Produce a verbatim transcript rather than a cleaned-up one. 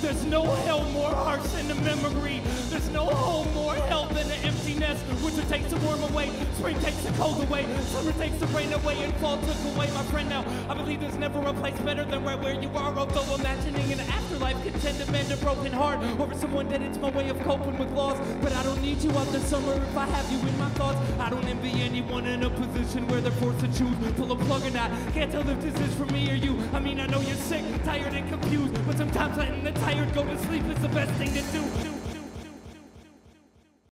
There's no hell more harsh than the memory. There's no home more hell than the emptiness. Winter takes the warm away, spring takes the cold away, summer takes the rain away, and fall took away my friend. Now I believe there's never a place better than right where you are. Although imagining an afterlife could tend to mend a broken heart over someone dead, it's my way of coping with loss. But I don't need you out the summer if I have you in my thoughts. I don't envy anyone in a position where they're forced to choose, pull a plug or not. Can't tell if this is for me or you. I mean, I know you're sick, tired and confused, but sometimes letting the tired go to sleep is the best thing to do.